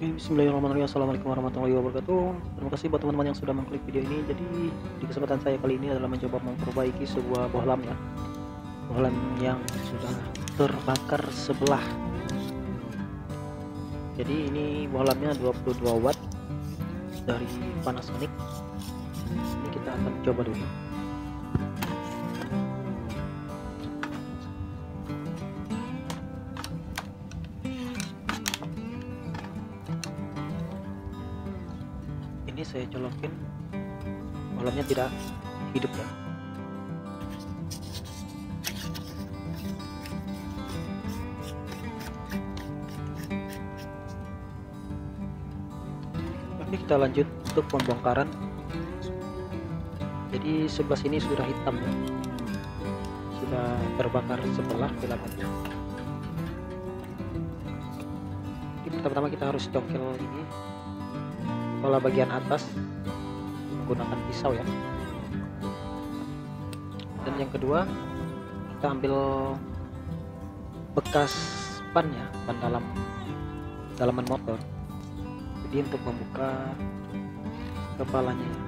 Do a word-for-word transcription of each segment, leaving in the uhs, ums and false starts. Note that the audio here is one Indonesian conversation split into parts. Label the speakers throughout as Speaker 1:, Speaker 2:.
Speaker 1: Oke, bismillahirrahmanirrahim. Assalamualaikum warahmatullahi wabarakatuh. Terima kasih buat teman-teman yang sudah mengklik video ini. Jadi di kesempatan saya kali ini adalah mencoba memperbaiki sebuah bohlam ya, bohlam yang sudah terbakar sebelah. Jadi ini bohlamnya dua puluh dua watt dari Panasonic. Ini kita akan coba dulu. Ini saya colokin, bohlamnya tidak hidup ya. Oke, kita lanjut untuk pembongkaran. Jadi sebelah sini sudah hitam ya, sudah terbakar sebelah filamennya. Jadi pertama-tama kita harus congkel ini pola bagian atas menggunakan pisau ya. Dan yang kedua, kita ambil bekas ban ya, ban dalam dalaman motor. Jadi untuk membuka kepalanya ya.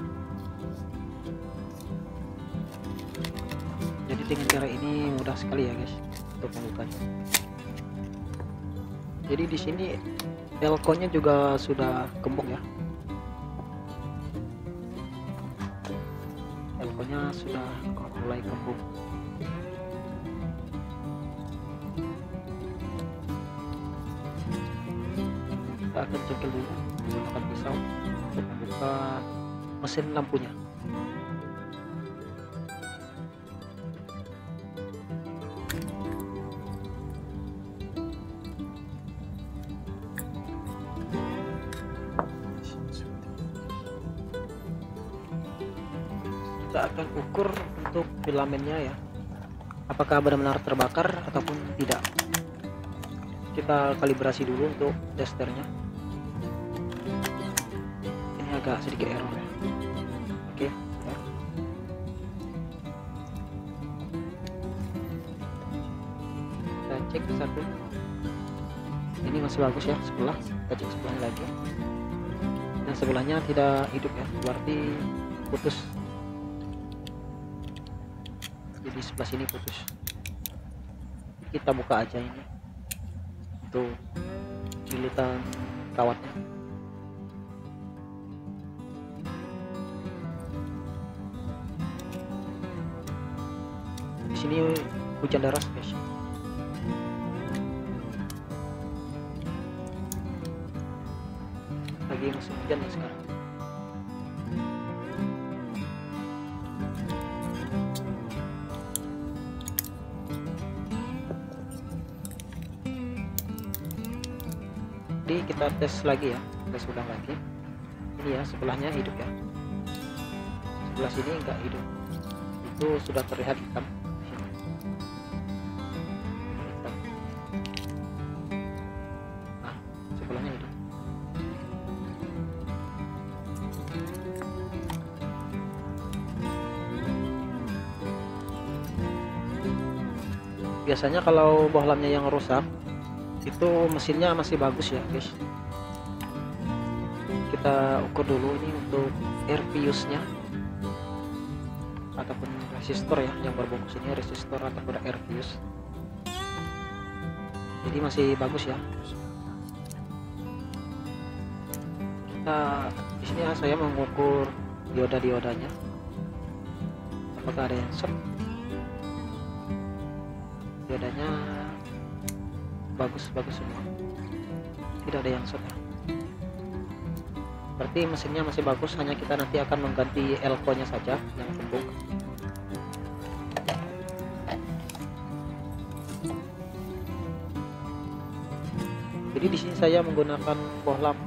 Speaker 1: Jadi dengan cara ini mudah sekali ya guys untuk membukanya. Jadi di sini elko-nya juga sudah kembung ya. Elko-nya sudah mulai kembung. Kita akan congkel dulu menggunakan pisau untuk membuka mesin lampunya. Kita akan ukur untuk filamennya ya, apakah benar-benar terbakar ataupun tidak. Kita kalibrasi dulu untuk testernya. Ini agak sedikit error ya. Oke ya. Kita cek satu, ini masih bagus ya sebelah. Kita cek sebelahnya lagi, dan sebelahnya tidak hidup ya, berarti putus. Di sebelah sini putus. Kita buka aja ini untuk lilitan kawatnya. Di sini hujan deras guys. Lagi musim hujan ya sekarang. Jadi kita tes lagi ya, tes ulang lagi. Ini ya sebelahnya hidup ya, sebelah sini enggak hidup, itu sudah terlihat hitam. Hitam. Nah sebelahnya hidup. Biasanya kalau bohlamnya yang rusak itu mesinnya masih bagus ya guys. Kita ukur dulu ini untuk air fuse nya ataupun resistor ya, yang berbungkus ini resistor ataupun air fuse. Jadi masih bagus ya. Kita di sini saya mengukur dioda-diodanya, apakah ada yang short. Diodanya bagus-bagus semua, tidak ada yang short ya. Berarti mesinnya masih bagus, hanya kita nanti akan mengganti elko nya saja yang kembung. Jadi di sini saya menggunakan bohlam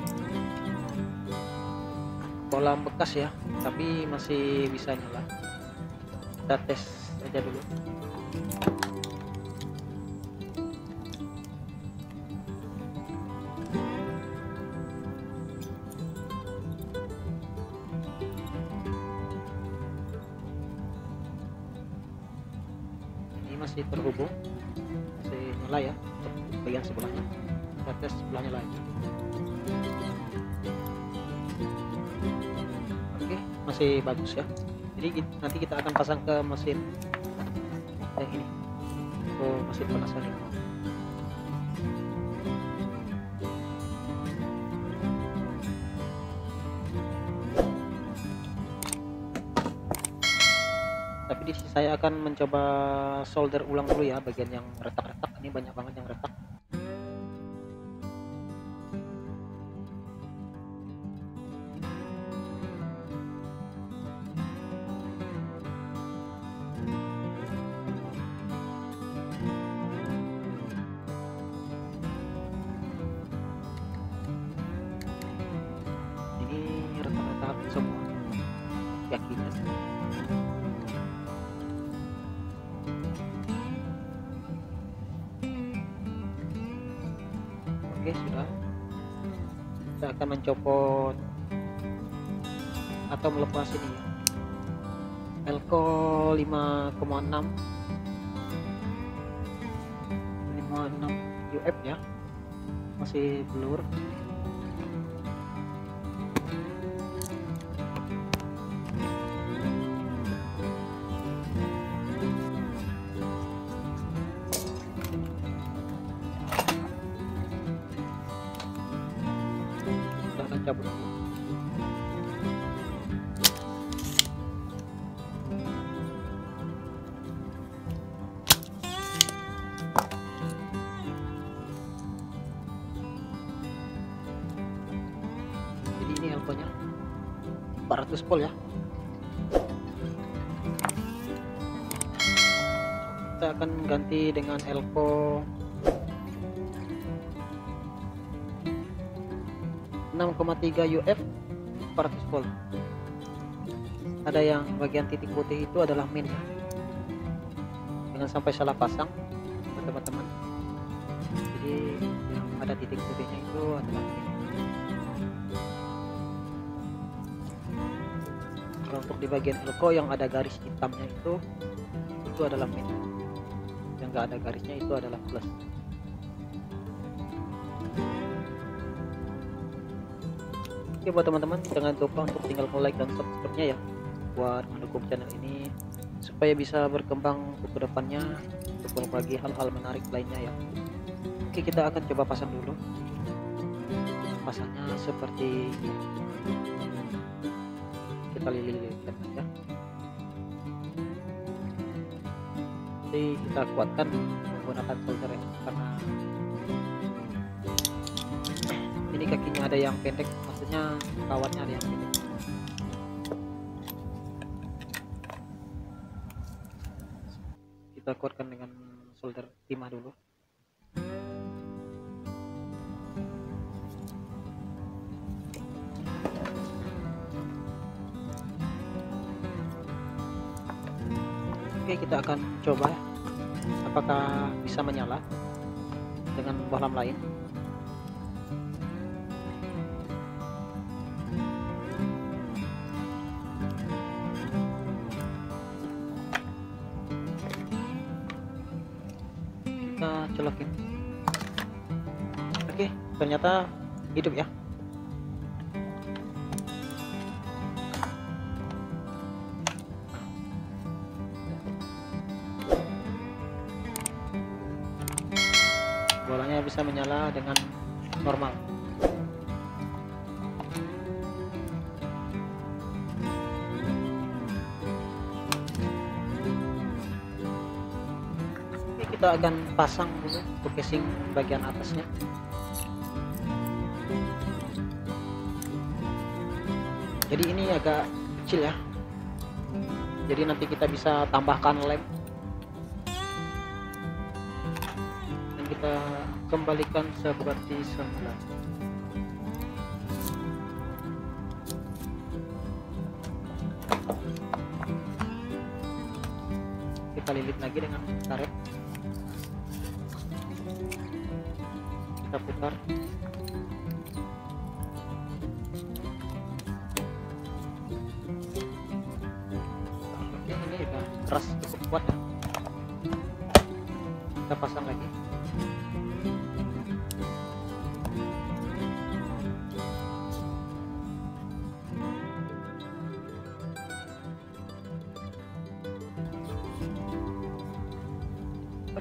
Speaker 1: bohlam bekas ya, tapi masih bisa nyala. Kita tes aja dulu. Masih terhubung, masih nyala ya untuk bagian sebelahnya. Kita tes sebelahnya lagi. Oke, masih bagus ya. Jadi nanti kita akan pasang ke mesin yang ini, ke mesin panas tadi. Tapi di sini saya akan mencoba solder ulang dulu ya bagian yang retak-retak. Ini banyak banget yang retak. Ini retak-retak semua, yakinnya. Oke, sudah. Kita akan mencopot atau melepas ini ya, elko lima koma enam U F ya, masih blur. Kita akan cabut. Ini elko-nya empat ratus volt ya. Kita akan ganti dengan elko enam koma tiga U F empat ratus volt. Ada yang bagian titik putih itu adalah min ya. Jangan sampai salah pasang teman-teman. Jadi yang ada titik putihnya itu adalah min. Kalau untuk di bagian elko yang ada garis hitamnya itu itu adalah min, yang enggak ada garisnya itu adalah plus. Oke, buat teman-teman jangan lupa untuk tinggal like dan subscribe-nya ya, buat mendukung channel ini supaya bisa berkembang untuk kedepannya untuk berbagi hal-hal menarik lainnya ya. Oke, kita akan coba pasang dulu. Pasangnya seperti ini. Kita lilit-lilitkan aja. Jadi kita kuatkan menggunakan solder ya, karena ini kakinya ada yang pendek, maksudnya kawatnya ada yang pendek. Kita kuatkan dengan solder timah dulu. Oke, kita akan coba apakah bisa menyala dengan bohlam lain. Kita colokin. Oke, ternyata hidup ya. Bolanya bisa menyala dengan normal. Oke, kita akan pasang dulu untuk casing bagian atasnya. Jadi ini agak kecil ya, jadi nanti kita bisa tambahkan lem. Kita kembalikan seperti semula. Kita lilit lagi dengan karet. Kita putar. Oke, ini udah keras, cukup kuat ya. Kita pasang lagi.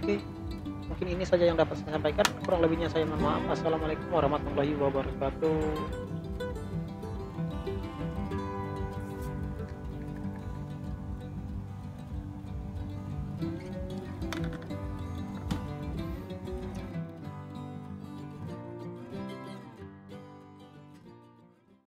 Speaker 1: Oke, mungkin ini saja yang dapat saya sampaikan, kurang lebihnya saya mohon maaf. Assalamualaikum warahmatullahi wabarakatuh.